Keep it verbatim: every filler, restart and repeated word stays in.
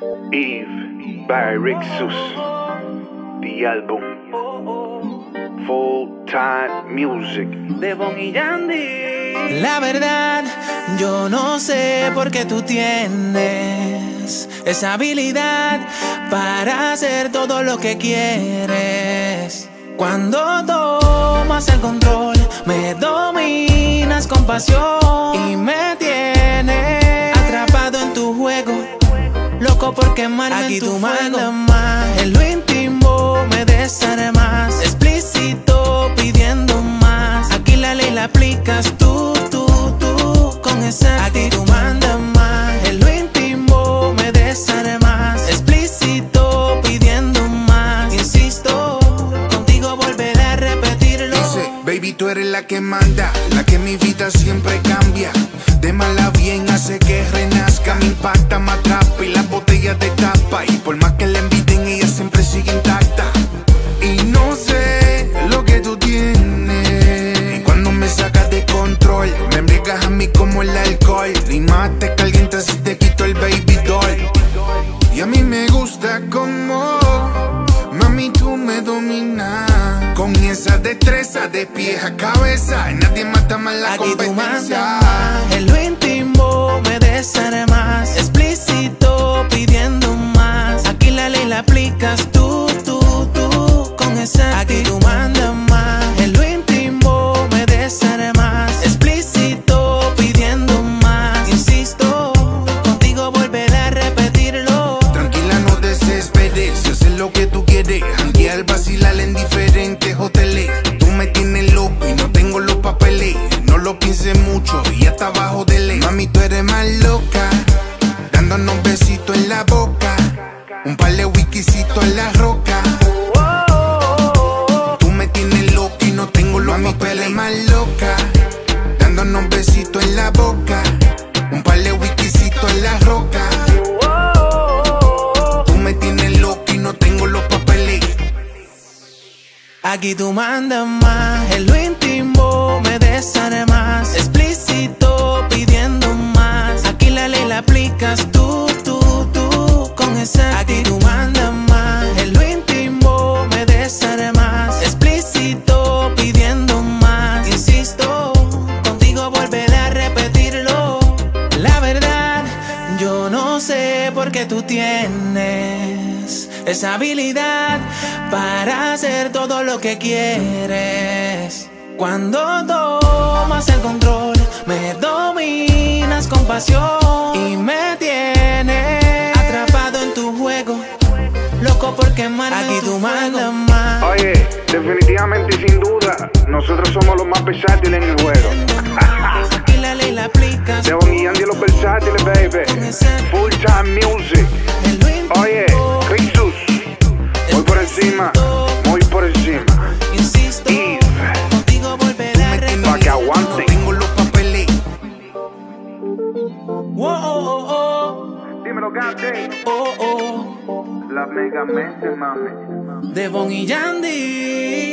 Eve by Rixus, the album Full Time Music Devon y Yandy. La verdad, yo no sé por qué tú tienes esa habilidad para hacer todo lo que quieres. Cuando tomas el control, me dominas con pasión y me tienes atrapado en tu juego, loco por quemarme aquí en tu tú mandas más. En lo íntimo me desarmas, explícito pidiendo más. Aquí la ley la aplicas tú, tú, tú, con esa aquí tú mandas más. En lo íntimo me desarmas, explícito pidiendo más. Insisto, contigo volveré a repetirlo. Dice, baby, tú eres la que manda, la que mi vida siempre cambia. De mal a bien hace que renazca, me impacta, me atrapa y las botellas de tapa. Y por más que la envidien, ella siempre sigue intacta. Y no sé lo que tú tienes, y cuando me sacas de control, me embriagas a mí como el alcohol. Y más te calientas si te quito el baby doll. Y a mí me gusta como, mami, tú me dominas. Con esa destreza de pies a cabeza, nadie mata más la aquí competencia. Tú mandas, en lo íntimo me desarmas, explícito pidiendo más. Aquí la ley la aplicas tú, tú, tú, con esa aquí tú mandas más. En lo íntimo me desarmas, explícito pidiendo más. Insisto, contigo volveré a repetirlo. Tranquila, no desesperes, yo sé lo que tú quieres. Janguear, vacilar en diferentes hoteles. Tú me tienes loco y no tengo los papeles. No lo pienses mucho y hasta abajo de ley. Mami, tú eres más loca, dándonos besitos en la boca, un par de wikisitos en la roca. Tú me tienes loca y no tengo los papeles. Mami, tú eres más loca, dándonos besitos en la boca, un par de wikisitos en la roca. Tú me tienes loca y no tengo los papeles. Aquí tú mandas más, en lo íntimo me desarmas, explícito pidiendo más. Aquí la ley la aplicas tú, tú, tú, con esa aquí tú mandas más. En lo íntimo me desarmas, explícito pidiendo más. Insisto, contigo volveré a repetirlo. La verdad, yo no sé por qué tú tienes esa habilidad para hacer todo lo que quieres. Cuando tomas el control, me dominas con pasión y me tienes atrapado en tu juego, loco por quemarme aquí tú mandas más. Oye, definitivamente y sin duda, nosotros somos los más versátiles en el juego. Aquí la ley la aplicas. Devon y Yandy, los versátiles, baby. Full Time Music. Oye, Rixus, muy por encima, muy por encima. Insisto, Eve, contigo volveré a repetir. pa' que aguanten. Tengo los papeles. Oh, oh, oh, Dímelo, Gante. oh, oh, oh. La mega mente, mami. Devon y Yandy.